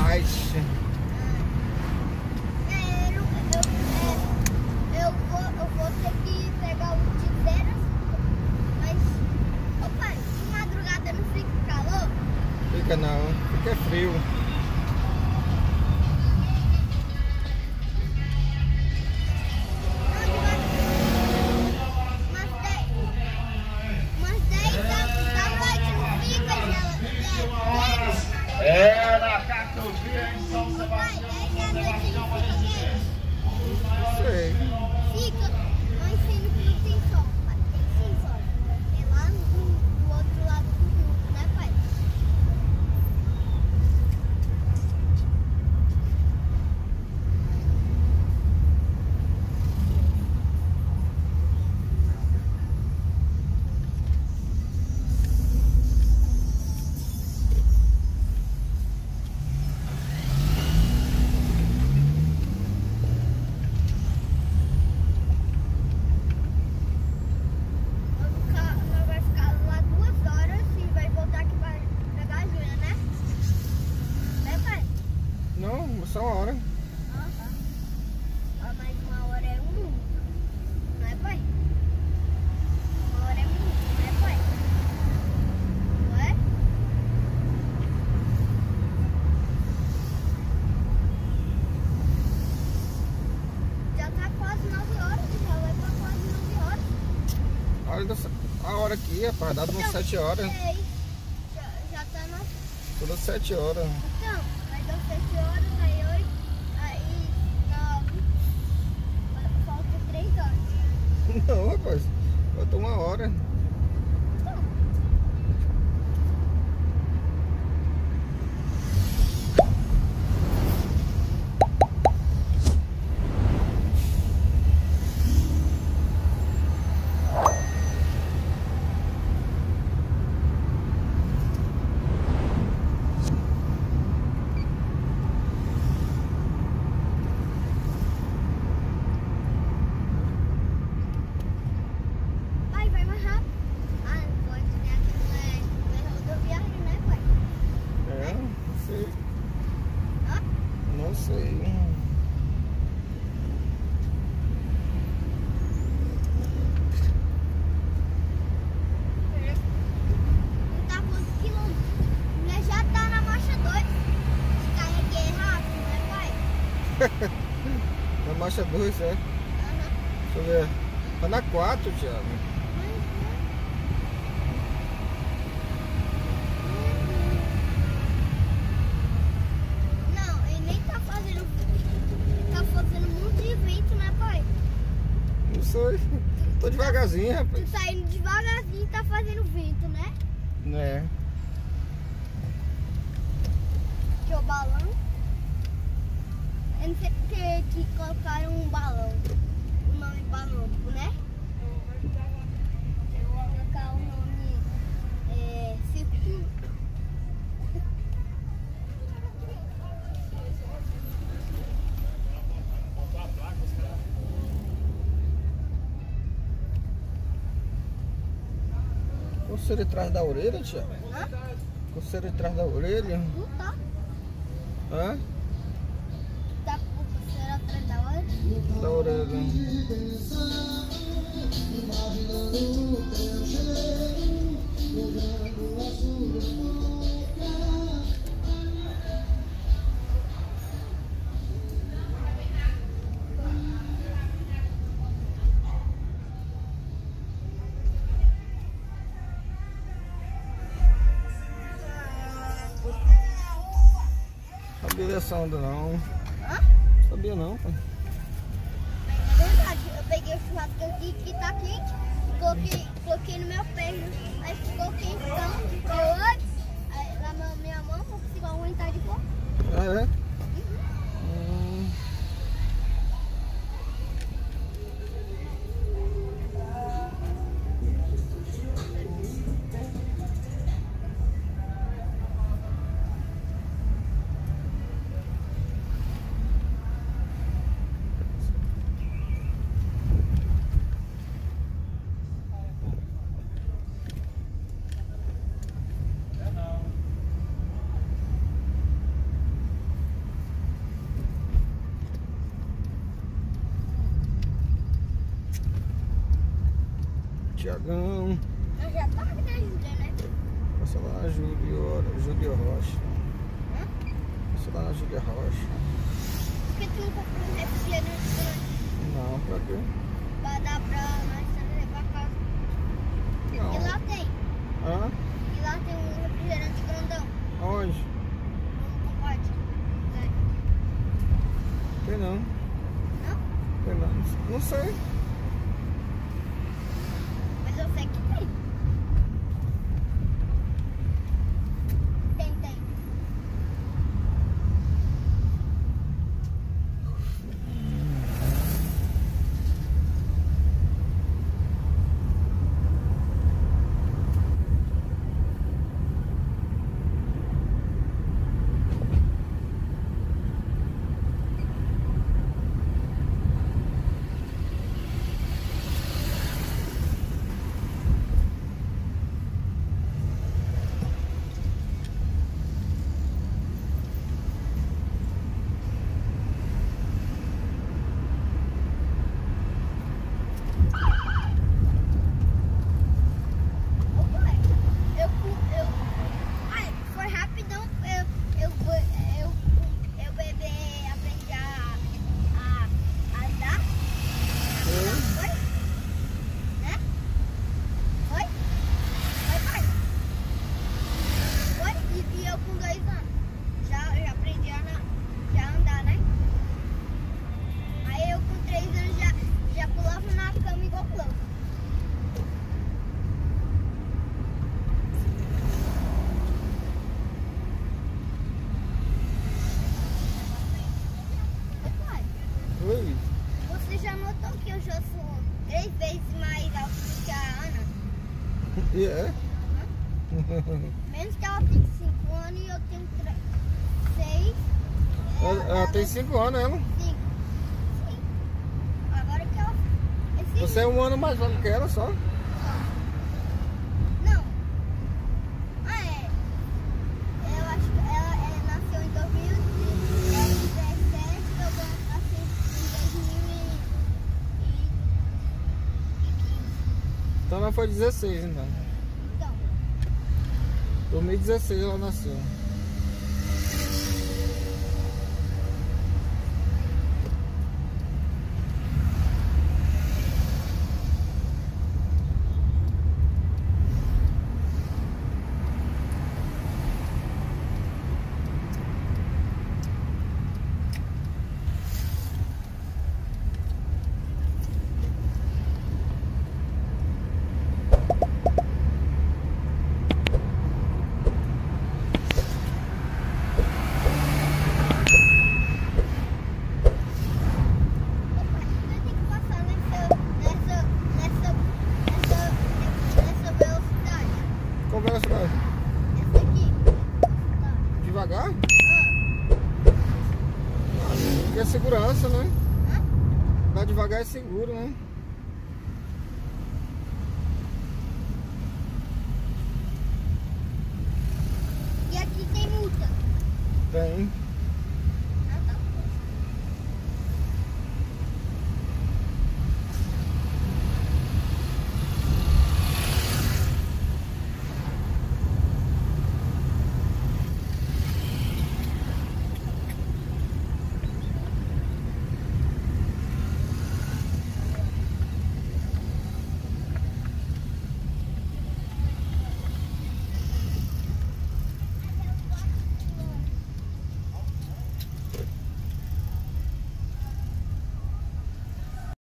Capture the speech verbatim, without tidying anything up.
mais. É, eu, eu, é, eu, vou, eu vou ter que pegar o de zero, mas, ô pai, de madrugada não fica calor? Fica não, fica frio. É, na Catovia, em São Sebastião, São Sebastião, Maranhense. Não sei. Fica, mas sendo que não tem sol, pai. Tem sim sol. É lá no, do outro lado do rio, né, pai? Não, só uma hora. Ah, tá. Ah, mas uma hora é um minuto, não é, pai? Uma hora é um minuto, não é, pai? Não é? Já tá quase nove horas, já vai pra quase nove horas. A hora, da- a hora aqui, rapaz, dá umas sete horas. É isso. Já, já tá na... Todas sete horas. Então, vai dar sete horas, aí oito, aí nove. Falta três horas. Não, rapaz, falta uma hora. Então, pai, vai mais rápido. Ah, não pode, né? Aqui não é, não é rodoviário, né, pai? É, não sei. Hã? Não sei. Não tá quantos quilômetros? Mulher já tá na marcha dois. Carreguei rápido, né, pai? Na marcha dois, é. Aham. Deixa eu ver. Tá na quatro, Thiago. Não, ele nem tá fazendo. Tá fazendo muito de vento, né, pai? Não sei. Tô devagarzinho, Tu rapaz. tá indo devagarzinho e tá fazendo vento, né? É. Que o balão. Eu não sei porque que colocaram um balão. O nome balão, né? Eu vou colocar o nome é, círculo. Coceira atrás da orelha, Thiago? Hã? Coceira atrás da orelha? Não tá. Hã? Tá com pulseira atrás da hora. Da orelha. Sabia dessa onda não. Hã? Sabia não, pai. É verdade, eu peguei o churrasco aqui que tá quente, coloquei, coloquei no meu peito, aí ficou quentão, eu olho, aí lá na minha mão, não consigo aguentar de boa. Ah, é? Uhum. Hum. Tiagão. Nós já tá na Júlia, né? Passa lá na Júlia, Júlia Rocha. Hã? Passa lá na Júlia Rocha. Por que tu não comprou um refrigerante grande? Não, pra quê? Pra dar pra nós trazer pra casa. Não. E lá tem. Hã? E lá tem um refrigerante grandão. Aonde? Vamos com pode. Né? Tem não. Não? Tem não. Não sei. Mas eu sei que tem. Tem, tem. Ô pai, eu, cu- eu, ai, foi rapidão, eu, eu, eu, eu, eu bebê aprendi a, a, a andar. Foi? Né? Foi? Foi, pai? Foi? E, e eu com dois anos. Já, já aprendi a, na- já andar, né? Aí eu com três anos já, já pulava na cama igual louco. Ô pai, Oi. você já notou que eu já sou três vezes mais alto do que a Ana? E é? Menos que ela tem cinco anos e eu tenho seis. Ela, ela tem cinco anos, ela. cinco. Sim. Agora que ela. Esse Você é um ano mais velho que ela só. Não. Ah, é. Eu acho que ela, ela nasceu em dois mil e dezessete, eu nasci em dois mil e quinze. Então ela foi dezesseis, então. Então, dois mil e dezesseis ela nasceu. papai, você tem que passar nessa, nessa, nessa, nessa, nessa velocidade. Qual velocidade? Essa aqui. Velocidade. Devagar? Ah, Porque é segurança, né? hã? Andar devagar é seguro, né? E aqui tem multa. Tem.